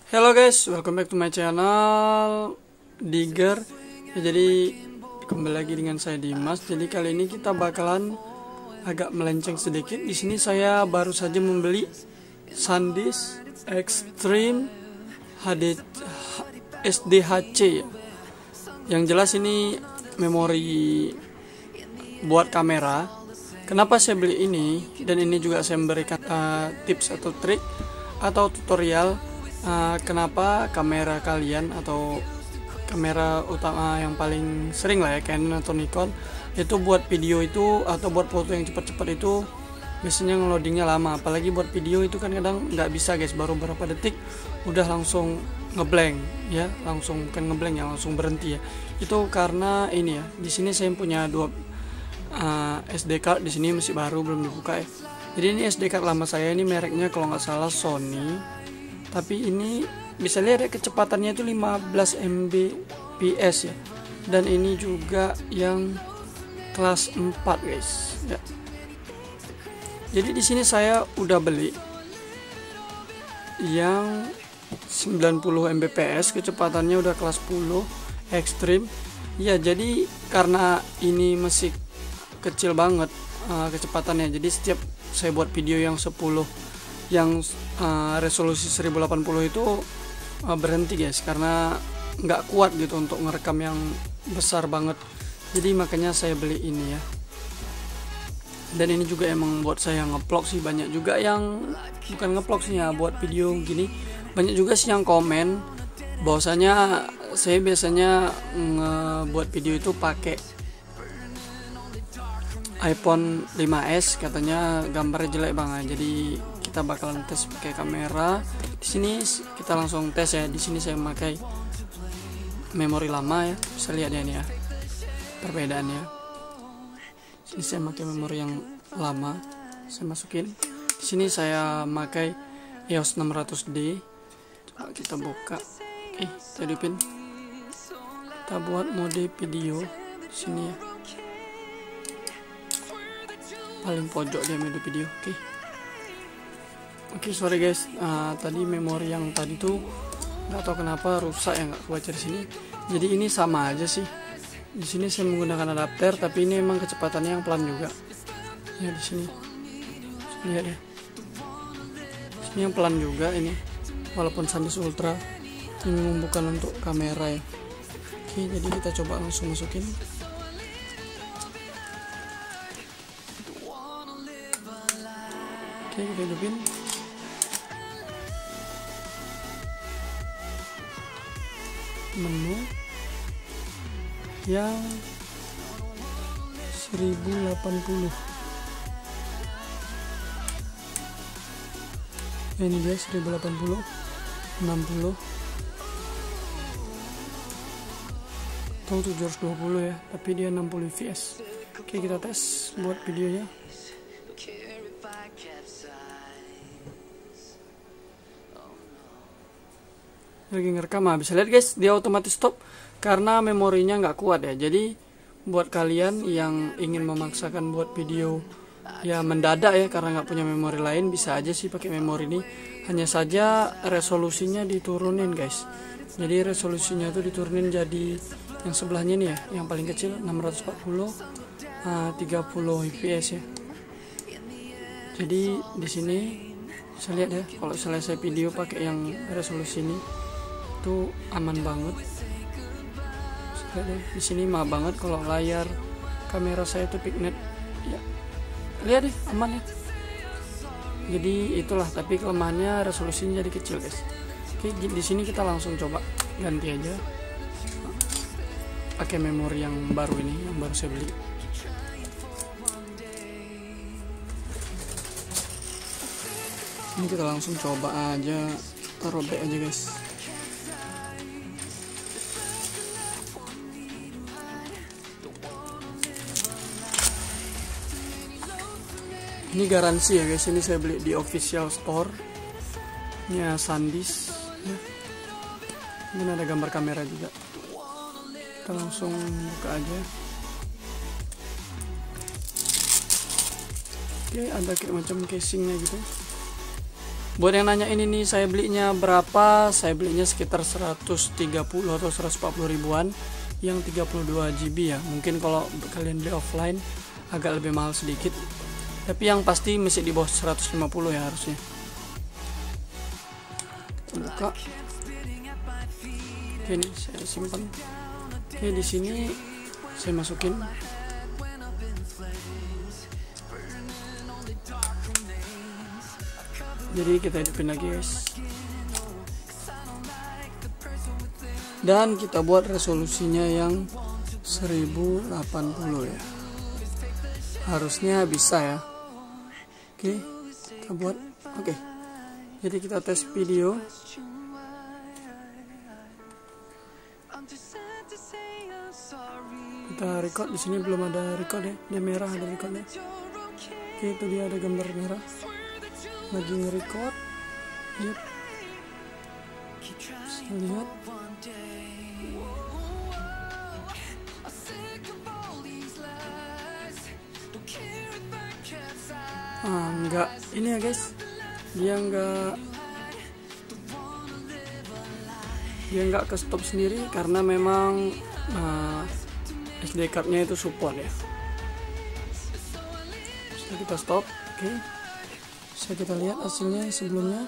Hello guys, welcome back to my channel Digger. Jadi kembali lagi dengan saya Dimas. Jadi kali ini kita bakalan agak melenceng sedikit. Di sini saya baru saja membeli SanDisk Extreme SDHC ya. Yang jelas ini memori buat kamera. Kenapa saya beli ini? Dan ini juga saya memberikan tips atau trik atau tutorial kenapa kamera kalian atau kamera utama yang paling sering lah ya, Canon atau Nikon, itu buat video itu atau buat foto yang cepat-cepat itu biasanya ngeloadingnya lama. Apalagi buat video itu kan kadang nggak bisa guys, baru beberapa detik udah langsung ngeblank ya, langsung bukan ngeblank ya, langsung berhenti ya. Itu karena ini ya, di sini saya punya dua SD card, di sini masih baru belum dibuka ya. Jadi ini SD card lama saya, ini mereknya kalau nggak salah Sony. Tapi ini bisa lihat ya, kecepatannya itu 15 Mbps ya. Dan ini juga yang kelas 4 guys ya. Jadi di sini saya udah beli yang 90 Mbps, kecepatannya udah kelas 10 Extreme. Ya, jadi karena ini masih kecil banget kecepatannya. Jadi setiap saya buat video yang 10 yang resolusi 1080 itu berhenti guys, karena nggak kuat gitu untuk ngerekam yang besar banget. Jadi makanya saya beli ini ya. Dan ini juga emang buat saya ngeplog sih, banyak juga yang bukan ngeplog sih ya, buat video gini banyak juga sih yang komen bahwasanya saya biasanya ngebuat video itu pakai iPhone 5s, katanya gambarnya jelek banget. Jadi kita bakalan tes pakai kamera. Di sini kita langsung tes ya. Di sini saya memakai memori lama ya. Bisa lihat ya ini ya perbedaannya. Sini saya pakai memori yang lama, saya masukin. Di sini saya memakai EOS 600D. Coba kita buka. Oke, kita hidupin. Kita buat mode video di sini ya. Paling pojok dia mode video. Oke, sorry guys, tadi memori yang tadi tuh nggak tahu kenapa rusak ya, nggak kebaca di sini. Jadi ini sama aja sih. Di sini saya menggunakan adapter, tapi ini emang kecepatannya yang pelan juga. Ya di sini, lihat ya. Ini yang pelan juga ini, walaupun SanDisk Ultra. Ini bukan untuk kamera ya. Oke, jadi kita coba langsung masukin. Oke, kita hidupin. Menu yang 1080. Ini dia 1080, 60 atau 720 ya, tapi dia 60 fps. Oke, kita tes buat videonya. Lagi ngerekam, bisa lihat guys, dia otomatis stop karena memorinya nggak kuat ya. Jadi buat kalian yang ingin memaksakan buat video ya mendadak ya, karena nggak punya memori lain, bisa aja sih pakai memori ini. Hanya saja resolusinya diturunin guys. Jadi resolusinya tuh diturunin jadi yang sebelahnya nih ya, yang paling kecil 640 30 fps ya. Jadi di sini bisa lihat ya, kalau selesai video pakai yang resolusi ini itu aman banget. Lihat deh, di sini mah banget kalau layar kamera saya itu Picnet ya. Lihat deh, aman ya. Jadi itulah, tapi kelemahannya resolusinya jadi kecil guys. Oke, di sini kita langsung coba ganti aja pakai memori yang baru ini, yang baru saya beli. Ini kita langsung coba aja, taruh back aja guys. Ini garansi ya guys, ini saya beli di official store nya SanDisk ya. Ini ada gambar kamera juga. Kita langsung buka aja. Oke, ada kayak macam casingnya gitu. Buat yang nanya ini saya belinya berapa, saya belinya sekitar 130 atau 140 ribuan yang 32 GB ya. Mungkin kalau kalian beli offline agak lebih mahal sedikit, tapi yang pasti masih di bawah 150 ya harusnya. Buka. Oke, ini saya simpan. Oke, di sini saya masukin. Jadi kita hidupin lagi guys, dan kita buat resolusinya yang 1080 ya, harusnya bisa ya. Oke, kita buat. Oke, jadi kita tes video. Kita record. Di sini belum ada record ya, dia merah ada recordnya. Oke, itu dia ada gambar merah lagi nge-record. Yep. Bisa lihat. Enggak ini ya guys, dia enggak ke stop sendiri karena memang SD cardnya itu support ya. Bisa kita stop. Oke, bisa kita lihat hasilnya sebelumnya.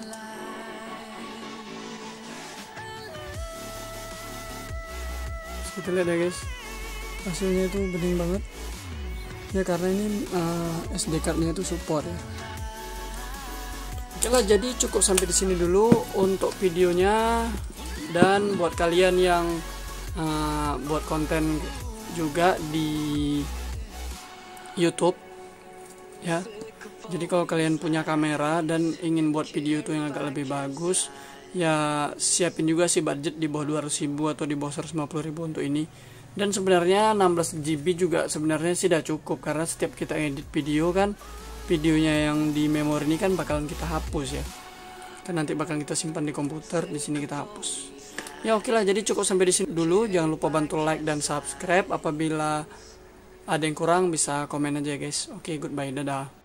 Bisa kita lihat ya guys, hasilnya itu bening banget ya, karena ini SD cardnya itu support ya. Oke lah, jadi cukup sampai di sini dulu untuk videonya. Dan buat kalian yang buat konten juga di YouTube ya, jadi kalau kalian punya kamera dan ingin buat video itu yang agak lebih bagus ya, siapin juga sih budget di bawah 200.000 atau di bawah 150.000 untuk ini. Dan sebenarnya 16 GB juga sebenarnya sih udah cukup, karena setiap kita edit video kan, videonya yang di memori ini kan bakalan kita hapus ya, kan nanti bakalan kita simpan di komputer, di sini kita hapus. Ya oke lah, jadi cukup sampai di sini dulu. Jangan lupa bantu like dan subscribe. Apabila ada yang kurang bisa komen aja guys. Oke, goodbye, dadah.